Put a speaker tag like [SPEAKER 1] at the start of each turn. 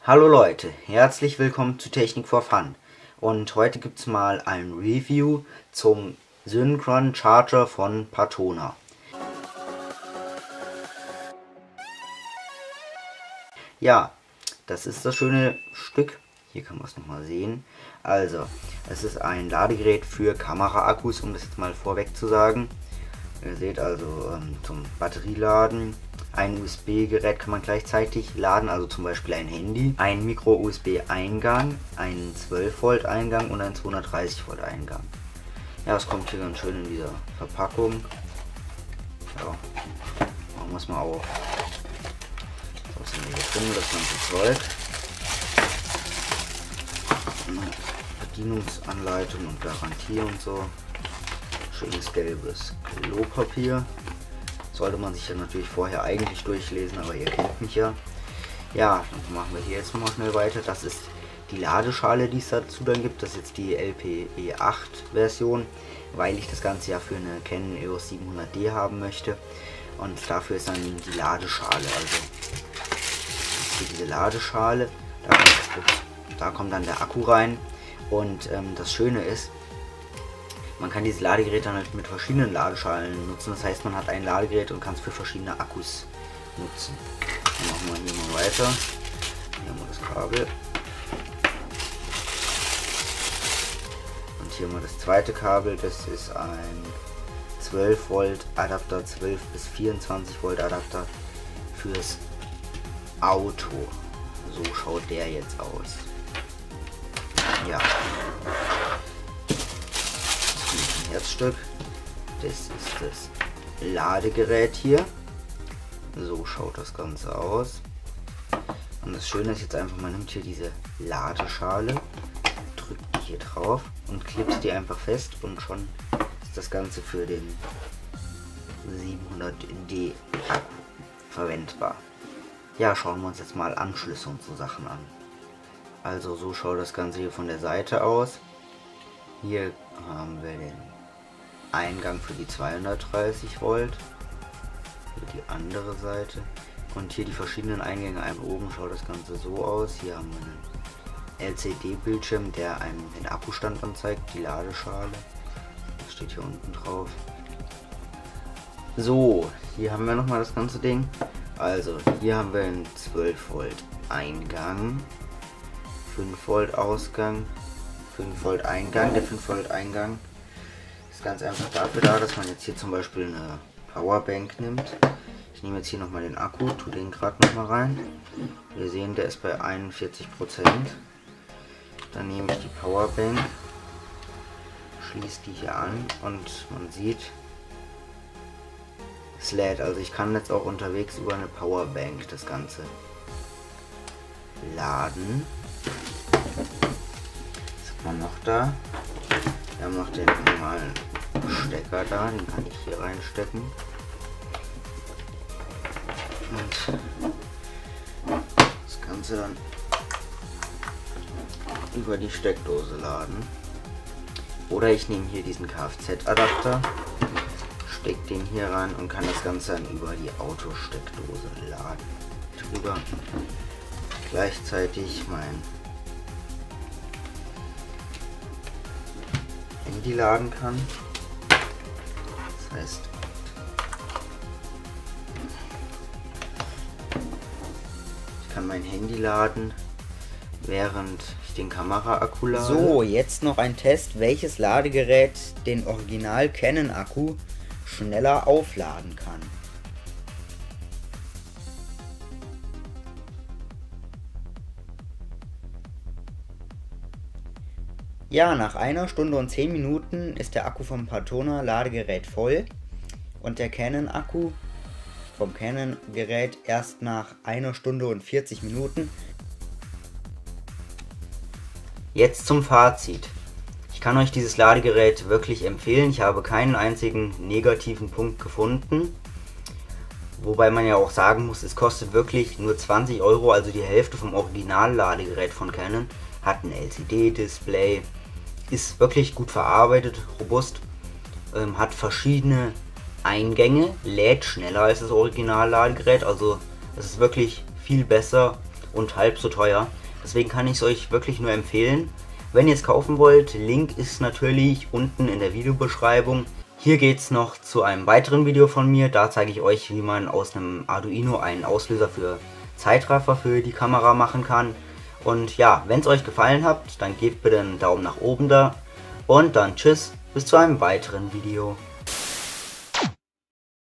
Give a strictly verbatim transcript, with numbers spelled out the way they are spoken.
[SPEAKER 1] Hallo Leute, herzlich willkommen zu Technik for Fun. Und heute gibt es mal ein Review zum Synchron Charger von Patona. Ja, das ist das schöne Stück. Hier kann man es nochmal sehen. Also, es ist ein Ladegerät für Kamera-Akkus, um das jetzt mal vorweg zu sagen. Ihr seht also ähm, zum Batterieladen. Ein U S B-Gerät kann man gleichzeitig laden, also zum Beispiel ein Handy. Ein Micro-U S B-Eingang, einen zwölf Volt Eingang und einen zweihundertdreißig Volt Eingang. Ja, es kommt hier ganz schön in dieser Verpackung. Ja, machen wir es mal auf. Was ist denn hier drin, das ganze Zeug? Bedienungsanleitung und Garantie und so. Schönes gelbes Klopapier. Sollte man sich ja natürlich vorher eigentlich durchlesen, aber ihr kennt mich ja. Ja, dann machen wir hier jetzt nochmal schnell weiter. Das ist die Ladeschale, die es dazu dann gibt. Das ist jetzt die L P E acht Version, weil ich das Ganze ja für eine Canon E O S siebenhundert D haben möchte. Und dafür ist dann die Ladeschale. Also hier diese Ladeschale, da kommt, da kommt dann der Akku rein. Und ähm, das Schöne ist, man kann dieses Ladegerät dann halt mit verschiedenen Ladeschalen nutzen. Das heißt, man hat ein Ladegerät und kann es für verschiedene Akkus nutzen. Dann machen wir hier mal weiter. Hier haben wir das Kabel. Und hier haben wir das zweite Kabel. Das ist ein zwölf Volt Adapter, zwölf bis vierundzwanzig Volt Adapter fürs Auto. So schaut der jetzt aus. Ja. Herzstück. Das ist das Ladegerät hier. So schaut das Ganze aus. Und das Schöne ist jetzt einfach, man nimmt hier diese Ladeschale, drückt die hier drauf und klipst die einfach fest und schon ist das Ganze für den siebenhundert D Akku verwendbar. Ja, schauen wir uns jetzt mal Anschlüsse und so Sachen an. Also so schaut das Ganze hier von der Seite aus. Hier haben wir den Eingang für die zweihundertdreißig Volt, für die andere Seite und hier die verschiedenen Eingänge. Einmal oben schaut das Ganze so aus. Hier haben wir einen L C D-Bildschirm, der einem den Akkustand anzeigt, die Ladeschale. Das steht hier unten drauf. So, hier haben wir nochmal das ganze Ding. Also hier haben wir einen zwölf Volt Eingang, fünf Volt Ausgang, fünf Volt Eingang. Der fünf Volt Eingang ist ganz einfach dafür da, dass man jetzt hier zum Beispiel eine Powerbank nimmt. Ich nehme jetzt hier nochmal den Akku, tue den gerade nochmal rein. Wir sehen, der ist bei einundvierzig Prozent. Dann nehme ich die Powerbank, schließe die hier an und man sieht, es lädt. Also ich kann jetzt auch unterwegs über eine Powerbank das Ganze laden. Man noch da. Wir haben noch den normalen Stecker da, den kann ich hier reinstecken. Und das Ganze dann über die Steckdose laden. Oder ich nehme hier diesen Kfz-Adapter, stecke den hier rein und kann das Ganze dann über die Autosteckdose laden. Drüber gleichzeitig mein Handy laden kann. Das heißt, ich kann mein Handy laden, während ich den Kamera-Akku lade. So, jetzt noch ein Test, welches Ladegerät den Original Canon Akku schneller aufladen kann. Ja, nach einer Stunde und zehn Minuten ist der Akku vom Patona Ladegerät voll und der Canon Akku vom Canon Gerät erst nach einer Stunde und vierzig Minuten. Jetzt zum Fazit. Ich kann euch dieses Ladegerät wirklich empfehlen. Ich habe keinen einzigen negativen Punkt gefunden. Wobei man ja auch sagen muss, es kostet wirklich nur zwanzig Euro, also die Hälfte vom Original-Ladegerät von Canon. Hat ein L C D-Display. Ist wirklich gut verarbeitet, robust, ähm, hat verschiedene Eingänge, lädt schneller als das Original-Ladegerät, also es ist wirklich viel besser und halb so teuer. Deswegen kann ich es euch wirklich nur empfehlen. Wenn ihr es kaufen wollt, Link ist natürlich unten in der Videobeschreibung. Hier geht es noch zu einem weiteren Video von mir. Da zeige ich euch, wie man aus einem Arduino einen Auslöser für Zeitraffer für die Kamera machen kann. Und ja, wenn es euch gefallen hat, dann gebt bitte einen Daumen nach oben da. Und dann tschüss, bis zu einem weiteren Video.